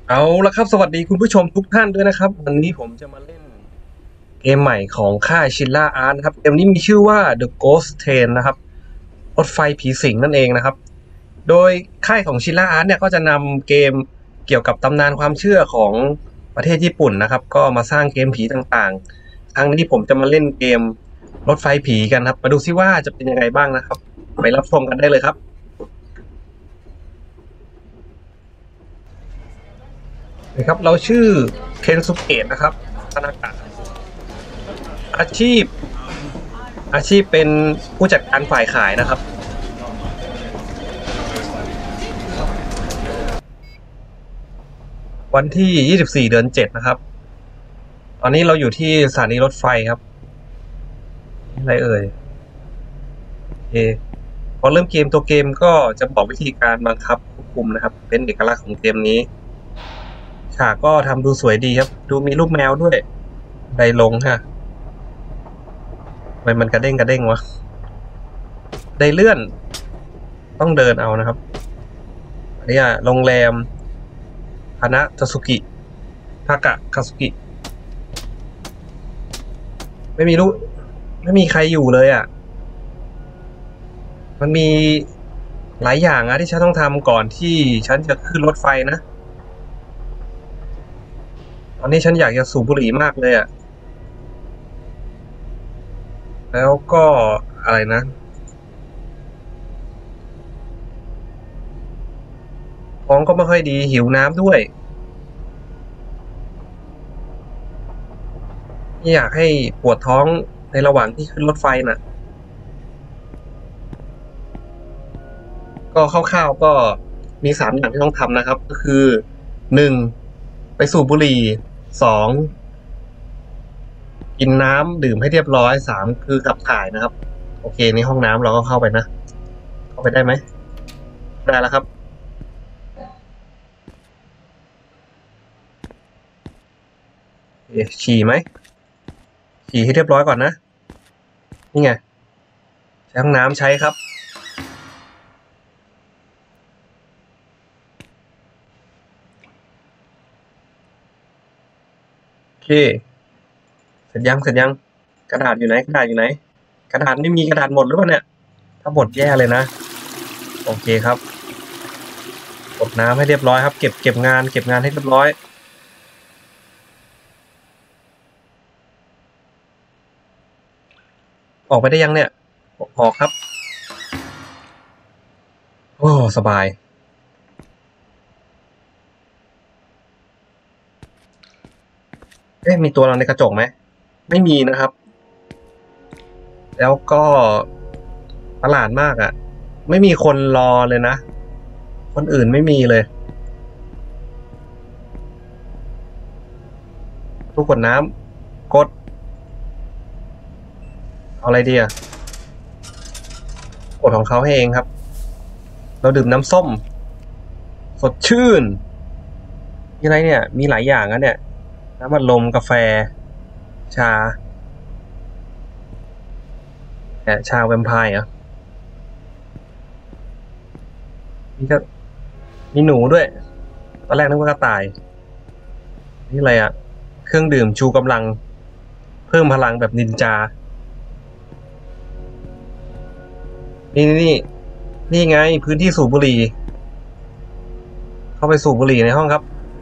เอาละครับสวัสดีคุณผู้ชมทุกท่านด้วยนะครับวันนี้ผมจะมาเล่นเกมใหม่ของค่ายชิลล่าอาร์ตนะครับเกมนี้มีชื่อว่า The Ghost Train นะครับรถไฟผีสิงนั่นเองนะครับโดยค่ายของชิลล่าอาร์ตเนี่ยก็จะนำเกมเกี่ยวกับตำนานความเชื่อของประเทศญี่ปุ่นนะครับก็มาสร้างเกมผีต่างๆครั้งนี้ผมจะมาเล่นเกมรถไฟผีกันครับมาดูซิว่าจะเป็นยังไงบ้างนะครับไปรับชมกันได้เลยครับนะครับเราชื่อเคนสุเกะนะครับธนากะอาชีพ อาชีพเป็นผู้จัดการฝ่ายขายนะครับวันที่24เดือน7นะครับตอนนี้เราอยู่ที่สถานีรถไฟครับอะไรเอ่ยโอเคพอเริ่มเกมตัวเกมก็จะบอกวิธีการบังคับควบคุมนะครับเป็นเอกลักษณ์ของเกมนี้ฉากก็ทำดูสวยดีครับดูมีรูปแมวด้วยไดลงฮะทำไมมันกระเด้งกระเด้งวะไดเลื่อนต้องเดินเอานะครับอันนี้โรงแรมฮานะทาสุกิฮากะคาสุกิไม่มีรูไม่มีใครอยู่เลยมันมีหลายอย่างที่ฉันต้องทำก่อนที่ฉันจะขึ้นรถไฟนะตอนนี้ฉันอยากจะสูบบุหรี่มากเลยแล้วก็อะไรนะท้องก็ไม่ค่อยดีหิวน้ำด้วยไม่อยากให้ปวดท้องในระหว่างที่ขึ้นรถไฟน่ะก็คร่าวๆก็มี3 อย่างที่ต้องทำนะครับก็คือ1ไปสูบบุหรี่2กินน้ำดื่มให้เรียบร้อย3คือขับถ่ายนะครับโอเคในห้องน้ำเราก็เข้าไปนะเข้าไปได้ไหมได้แล้วครับฉี่ไหมฉี่ให้เรียบร้อยก่อนนะนี่ไงใช้ห้องน้ำใช้ครับโอเคเสร็จยังกระดาษอยู่ไหนกระดาษอยู่ไหนกระดาษไม่มีกระดาษหมดหรือเปล่าเนี่ยถ้าหมดแย่เลยนะโอเคครับกดน้ำให้เรียบร้อยครับเก็บงานให้เรียบร้อยออกไปได้ยังเนี่ยออกครับโอ้สบายมีตัวเราในกระจกไหมไม่มีนะครับแล้วก็ประหลาดมากไม่มีคนรอเลยนะคนอื่นไม่มีเลยทุกกดน้ำกดเอาอะไรดีกดของเขาให้เองครับเราดื่มน้ำส้มสดชื่นมีอะไรเนี่ยมีหลายอย่างเนี่ยน้ำอัดลมกาแฟชาชาแวมไพร์นี่ก็มีหนูด้วยตอนแรกนึกว่ากระต่ายนี่อะไรเครื่องดื่มชูกำลังเพิ่มพลังแบบนินจานี่ไงพื้นที่สูบบุหรี่เข้าไปสูบบุหรี่ในห้องครับ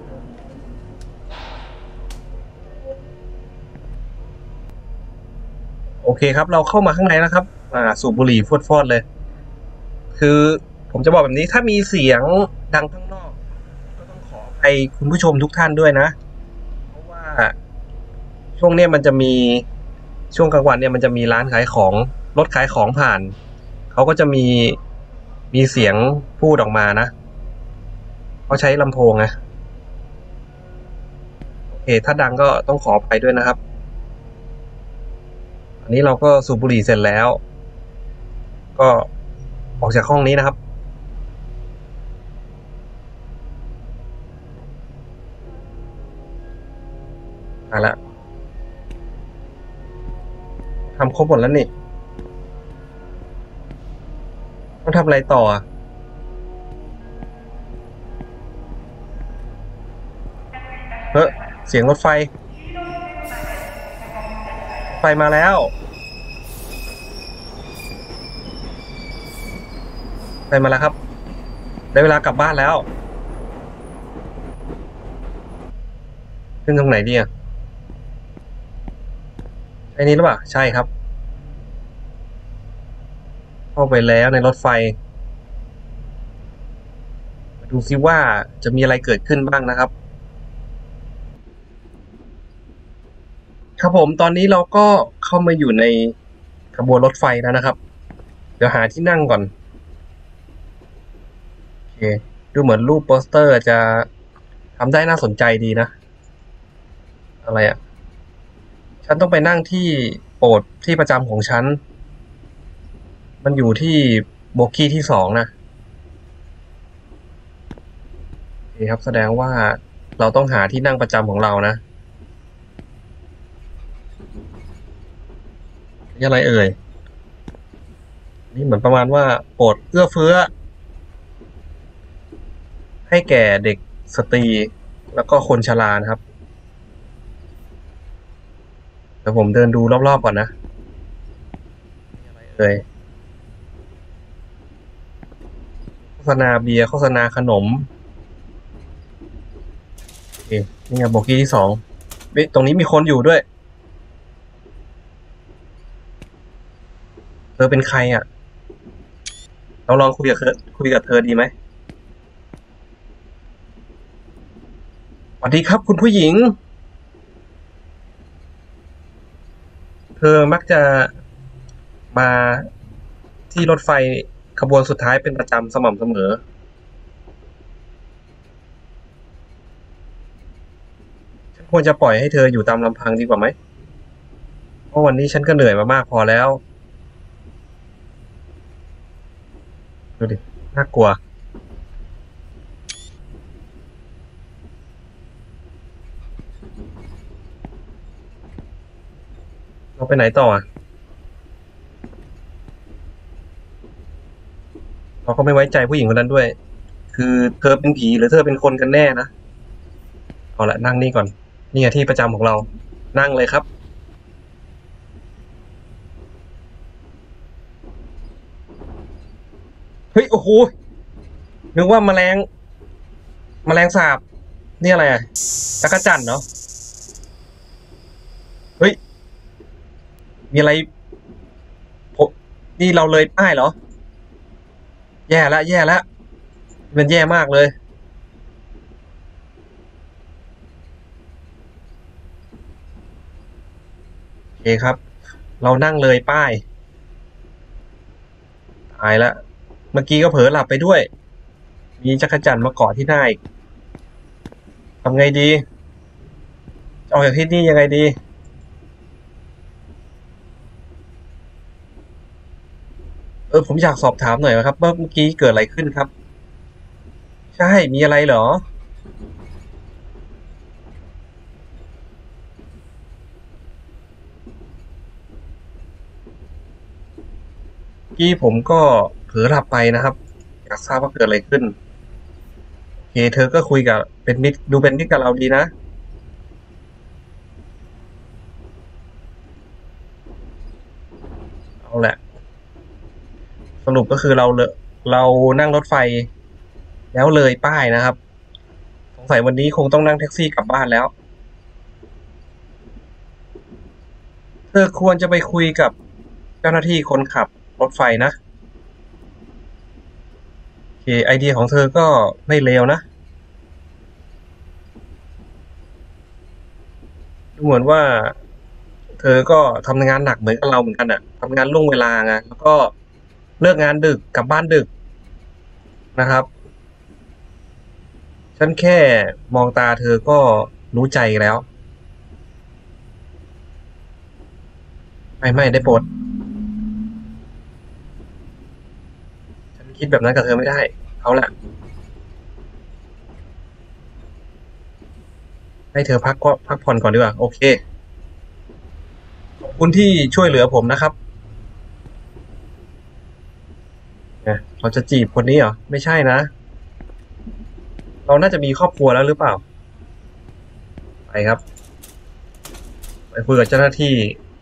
โอเคครับเราเข้ามาข้างในแล้วครับสูบบุหรี่ฟอดๆเลยคือผมจะบอกแบบนี้ถ้ามีเสียงดังข้างนอกก็ต้องขออภัยคุณผู้ชมทุกท่านด้วยนะเพราะว่าช่วงนี้มันจะมีช่วงกลางวันเนี่ยมันจะมีร้านขายของรถขายของผ่านเขาก็จะมีเสียงพูดออกมานะเขาใช้ลำโพงโอเคถ้าดังก็ต้องขออภัยด้วยนะครับอันนี้เราก็สูบบุหรี่เสร็จแล้วก็ออกจากห้องนี้นะครับละทำครบหมดแล้วนี่ต้องทำอะไรต่อเฮ้ยเสียงรถไฟมาแล้วมาแล้วครับได้เวลากลับบ้านแล้วขึ้นตรงไหนดีอ่ะไอ้นี้หรือเปล่าใช่ครับเข้าไปแล้วในรถไฟมาดูซิว่าจะมีอะไรเกิดขึ้นบ้างนะครับครับผมตอนนี้เราก็เข้ามาอยู่ในขบวนรถไฟแล้วนะครับเดี๋ยวหาที่นั่งก่อนโอเคดูเหมือนรูปโปสเตอร์จะทำได้น่าสนใจดีนะอะไรอ่ะฉันต้องไปนั่งที่โปรดที่ประจำของฉันมันอยู่ที่โบกี้ที่2นะโอเคครับแสดงว่าเราต้องหาที่นั่งประจำของเรานะนี่อะไรเอ่ยนี่เหมือนประมาณว่าโปรดเอื้อเฟื้อให้แก่เด็กสตรีแล้วก็คนชรานะครับเดี๋ยวผมเดินดูรอบๆก่อนนะนี่อะไรเอ่ยโฆษณาเบียร์โฆษณาขนมโอเคนี่ไงโบกี้ที่2เฮ้ยตรงนี้มีคนอยู่ด้วยเธอเป็นใครอ่ะเราลองคุยกับเธอดีไหมสวัสดีครับคุณผู้หญิงเธอมักจะมาที่รถไฟขบวนสุดท้ายเป็นประจำสม่ำเสมอฉันควรจะปล่อยให้เธออยู่ตามลำพังดีกว่าไหมเพราะวันนี้ฉันก็เหนื่อยมามากพอแล้วดูดิน่ากลัวเราไปไหนต่ออ่ะเราก็ไม่ไว้ใจผู้หญิงคนนั้นด้วยคือเธอเป็นผีหรือเธอเป็นคนกันแน่นะเอาละนั่งนี่ก่อนนี่ไงที่ประจำของเรานั่งเลยครับเฮ้ยโอ้โหนึกว่าแมลงสาบนี่อะไรอ่ะจักรจั่นเนาะเฮ้ยมีอะไรโอ้นี่เราเลยป้ายเหรอแย่แล้วมันแย่มากเลยโอเคครับเรานั่งเลยป้ายตายแล้วเมื่อกี้ก็เผลอหลับไปด้วยมีจักรจั่นมาเกาะที่หน้าอีกทำไงดีจะออกจากที่นี่ยังไงดีผมอยากสอบถามหน่อยนะครับว่าเมื่อกี้เกิดอะไรขึ้นครับใช่มีอะไรเหรอเมื่อกี้ผมก็เผลอหลับไปนะครับอยากทราบว่าเกิดอะไรขึ้นโอเคเธอก็คุยกับเป็นมิตรดูเป็นมิตรกับเราดีนะเอาแหละสรุปก็คือเรานั่งรถไฟแล้วเลยป้ายนะครับสงสัยวันนี้คงต้องนั่งแท็กซี่กลับบ้านแล้วเธอควรจะไปคุยกับเจ้าหน้าที่คนขับรถไฟนะโอเคไอเดียของเธอก็ไม่เลวนะดูเหมือนว่าเธอก็ทำงานหนักเหมือนกับเราเหมือนกันอะทำงานล่วงเวลาไงแล้วก็เลิกงานดึกกลับบ้านดึกนะครับฉันแค่มองตาเธอก็รู้ใจแล้วไม่ได้โปรดฉันคิดแบบนั้นกับเธอไม่ได้เอาละให้เธอพักผ่อนก่อนดีกว่าโอเคขอบคุณที่ช่วยเหลือผมนะครับเนี่ยเราจะจีบคนนี้เหรอไม่ใช่นะเราน่าจะมีครอบครัวแล้วหรือเปล่าไปครับไปคุยกับเจ้าหน้าที่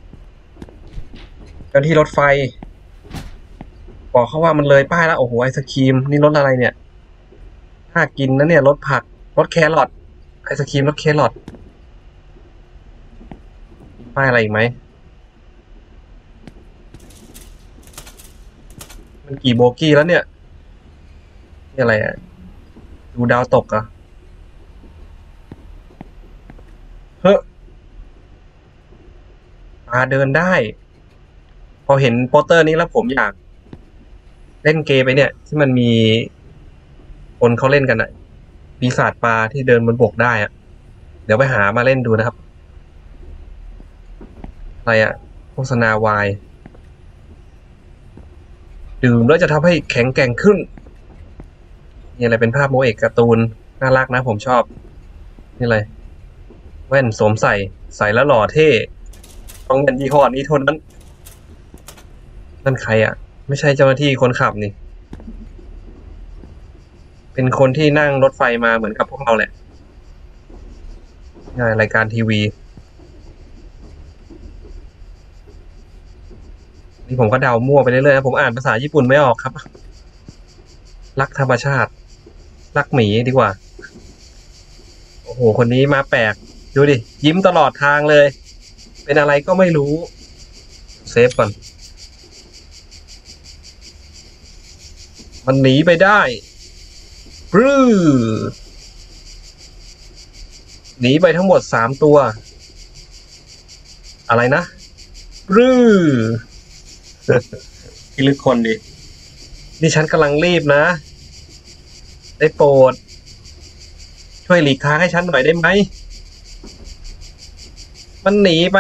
รถไฟบอกเขาว่ามันเลยป้ายแล้วโอ้โหไอศครีมนี่รถอะไรเนี่ยถ้ากินนะเนี่ยรถผักรถแครอทไอศครีมรถแครอทป้ายอะไรอีกไหมมันกี่โบกี้แล้วเนี่ยนี่อะไรอ่ะดูดาวตกอ่ะเฮ้ยเดินได้พอเห็นโปสเตอร์นี้แล้วผมอยากเล่นเกมไปเนี่ยที่มันมีคนเขาเล่นกันอ่ะปีศาจปลาที่เดินบนบกได้อ่ะเดี๋ยวไปหามาเล่นดูนะครับอะไรอ่ะโฆษณาวายดื่มแล้วจะทำให้แข็งแกร่งขึ้นนี่อะไรเป็นภาพโมเอกการ์ตูนน่ารักนะผมชอบนี่อะไรแว่นสวมใส่แล้วหล่อเท่ต้องเป็นยี่ห้อนี้เท่านั้นนั่นใครอ่ะไม่ใช่เจ้าหน้าที่คนขับนี่เป็นคนที่นั่งรถไฟมาเหมือนกับพวกเราแหละนี่รายการทีวีนี่ผมก็เดามั่วไปเรื่อยๆผมอ่านภาษาญี่ปุ่นไม่ออกครับรักธรรมชาติรักหมีดีกว่าโอ้โหคนนี้มาแปลกดูดิยิ้มตลอดทางเลยเป็นอะไรก็ไม่รู้เซฟก่อนมันหนีไปได้ปรื้อหนีไปทั้งหมด3 ตัวอะไรนะปรื้อพิลึกคนดินี่ฉันกำลังรีบนะได้โปรดช่วยหลีกทางให้ฉันหน่อยได้ไหมมันหนีไป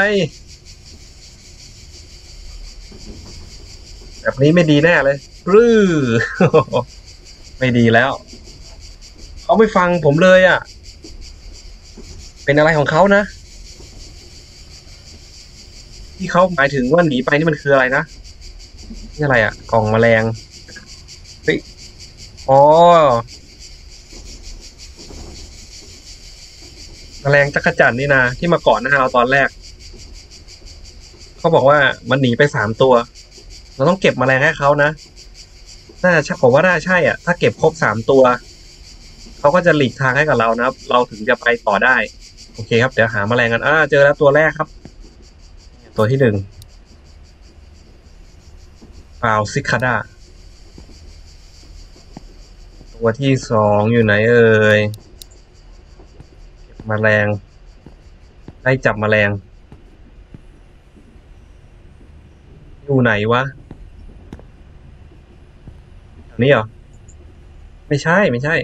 แบบนี้ไม่ดีแน่เลยปรื้อ ไม่ดีแล้วเขาไม่ฟังผมเลยอ่ะเป็นอะไรของเขานะที่เขาหมายถึงว่าหนีไปนี่มันคืออะไรนะนี่อะไรอ่ะกล่องแมลงเฮ้ยอ๋อแมลงจักรจั่นนี่นะที่มาเกาะหน้าเราตอนแรกเขาบอกว่ามันหนีไป3 ตัวเราต้องเก็บแมลงให้เขานะน่าจะผมว่าน่าใช่อ่ะถ้าเก็บครบ3 ตัวเขาก็จะหลีกทางให้กับเรานะครับเราถึงจะไปต่อได้โอเคครับเดี๋ยวหาแมลงกันเจอแล้วตัวแรกครับตัวที่1ฟาวซิคาดาตัวที่2อยู่ไหนเอ่ยเก็บแมลงได้จับแมลงอยู่ไหนวะอันนี้เหรอไม่ใช่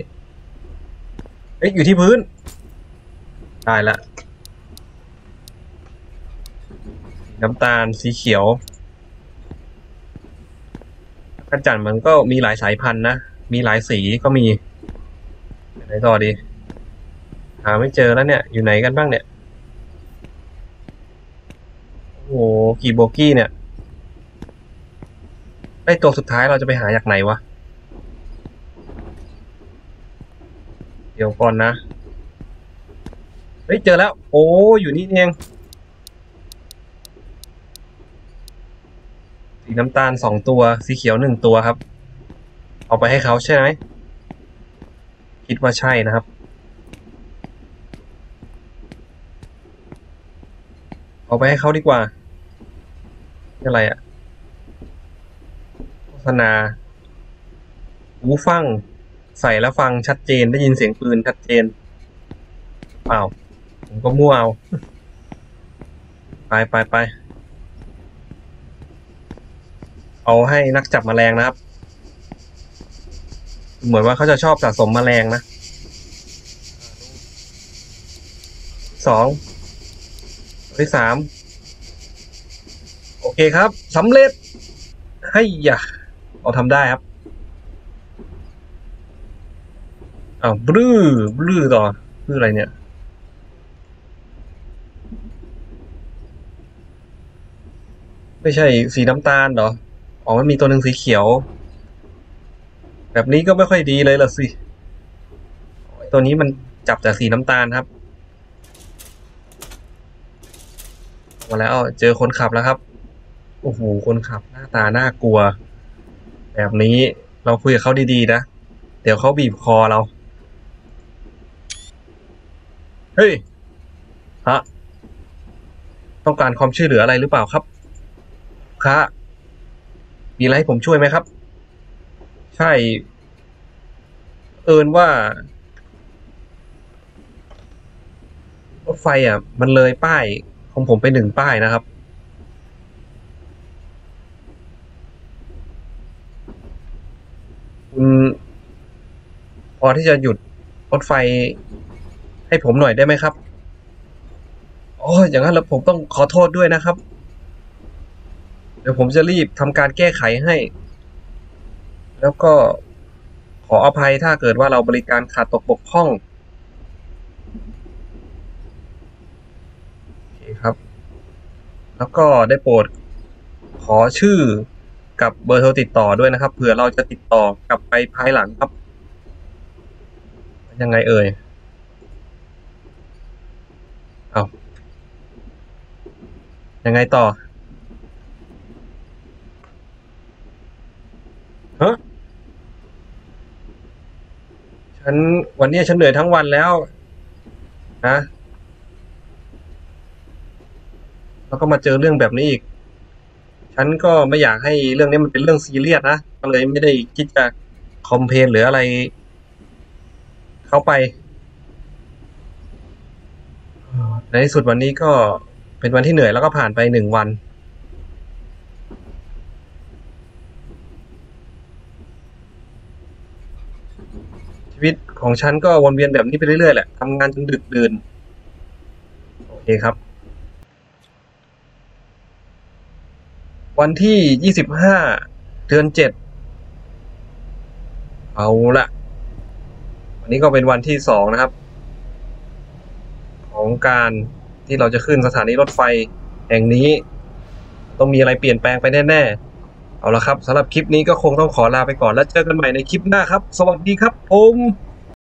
เอ้ยอยู่ที่พื้นได้ละน้ำตาลสีเขียวจักรจั่นมันก็มีหลายสายพันธุ์นะมีหลายสีก็มีไหนต่อดีหาไม่เจอแล้วเนี่ยอยู่ไหนกันบ้างเนี่ยโอ้โหกี่โบกี้เนี่ยไอ้ตัวสุดท้ายเราจะไปหาจากไหนวะเดี๋ยวก่อนนะเฮ้ยเจอแล้วโอ้อยู่นี่เองสีน้ำตาล2 ตัวสีเขียว1 ตัวครับเอาไปให้เขาใช่ไหมคิดว่าใช่นะครับเอาไปให้เขาดีกว่าอะไรอะโฆษณาหูฟังใส่แล้วฟังชัดเจนได้ยินเสียงปืนชัดเจนเปล่าผมก็มั่วเอาไปเอาให้นักจับแมลงนะครับเหมือนว่าเขาจะชอบสะสมแมลงนะ2ที่3โอเคครับสำเร็จให้ยะเราทำได้ครับบลื้อต่อบลื้ออะไรเนี่ยไม่ใช่สีน้ำตาลเหรออ๋อมันมีตัวหนึ่งสีเขียวแบบนี้ก็ไม่ค่อยดีเลยล่ะสิตัวนี้มันจับแต่สีน้ำตาลครับมาแล้วเจอคนขับแล้วครับโอ้โหคนขับหน้าตาน่ากลัวแบบนี้เราคุยกับเขาดีๆนะเดี๋ยวเขาบีบคอเราเฮ้ยฮะต้องการความช่วยเหลืออะไรหรือเปล่าครับคะมีอะไรให้ผมช่วยไหมครับใช่ว่ารถไฟมันเลยป้ายของผมไป1 ป้ายนะครับคุณพอที่จะหยุดรถไฟให้ผมหน่อยได้ไหมครับอ๋ออย่างนั้นแล้วผมต้องขอโทษด้วยนะครับเดี๋ยวผมจะรีบทำการแก้ไขให้แล้วก็ขออภัยถ้าเกิดว่าเราบริการขาดตกบกพร่องโอเคครับแล้วก็ได้โปรดขอชื่อกับเบอร์โทรติดต่อด้วยนะครับเผื่อเราจะติดต่อกลับไปภายหลังครับยังไงเอ่ยเอายังไงต่อฮะฉันวันนี้ฉันเหนื่อยทั้งวันแล้วนะแล้วก็มาเจอเรื่องแบบนี้อีกฉันก็ไม่อยากให้เรื่องนี้มันเป็นเรื่องซีเรียสนะก็เลยไม่ได้คิดจะคอมเพลนหรืออะไรเข้าไปในที่สุดวันนี้ก็เป็นวันที่เหนื่อยแล้วก็ผ่านไป1 วันชีวิตของฉันก็วนเวียนแบบนี้ไปเรื่อยๆแหละทำงานจนดึกดื่นโอเคครับวันที่25 เดือน 7เอาละวันนี้ก็เป็นวันที่2นะครับของการที่เราจะขึ้นสถานีรถไฟแห่งนี้ต้องมีอะไรเปลี่ยนแปลงไปแน่ๆเอาละครับสำหรับคลิปนี้ก็คงต้องขอลาไปก่อนแล้วเจอกันใหม่ในคลิปหน้าครับสวัสดีครับผม